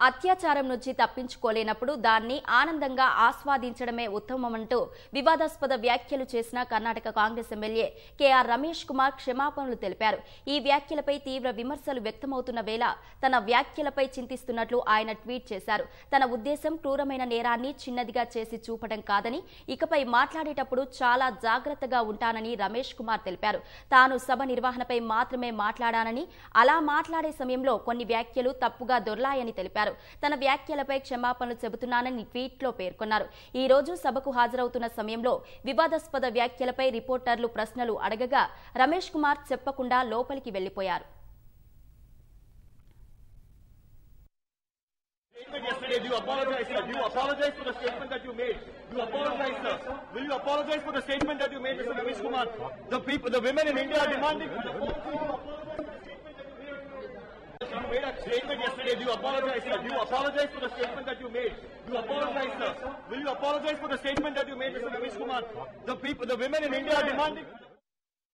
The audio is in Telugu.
అత్యాచారం నుంచి తప్పించుకోలేనప్పుడు దాన్ని ఆనందంగా ఆస్వాదించడమే ఉత్తమమంటూ వివాదాస్పద వ్యాఖ్యలు చేసిన కర్ణాటక కాంగ్రెస్ ఎమ్మెల్యే కేఆర్ రమేష్ కుమార్ క్షమాపణలు తెలిపారు. ఈ వ్యాఖ్యలపై తీవ్ర విమర్శలు వ్యక్తమవుతున్న వేళ తన వ్యాఖ్యలపై చింతిస్తున్నట్లు ఆయన ట్వీట్ చేశారు. తన ఉద్దేశం క్రూరమైన నేరాన్ని చిన్నదిగా చేసి చూపడం కాదని, ఇకపై మాట్లాడేటప్పుడు చాలా జాగ్రత్తగా ఉంటానని రమేష్ కుమార్ తెలిపారు. తాను సభ నిర్వహణపై మాత్రమే మాట్లాడానని, అలా మాట్లాడే సమయంలో కొన్ని వ్యాఖ్యలు తప్పుగా దొర్లాయని తెలిపారు. తన వ్యాఖ్యలపై క్షమాపణలు చెబుతున్నానని ట్వీట్లో పేర్కొన్నారు. ఈ రోజు సభకు హాజరవుతున్న సమయంలో వివాదాస్పద వ్యాఖ్యలపై రిపోర్టర్లు ప్రశ్నలు అడగగా రమేష్ కుమార్ చెప్పకుండా లోపలికి వెళ్లిపోయారు. Yesterday, do you apologize, sir? Do you apologize for the statement that you made? Do you apologize, sir? Will you apologize for the statement that you made, Mr. Ramesh Kumar? The people, the women in India are demanding. You made a statement yesterday. Do you apologize, sir? Do you apologize for the statement that you made? Do you apologize, sir? Will you apologize for the statement that you made, Mr. Ramesh Kumar? The people, the women in India are demanding.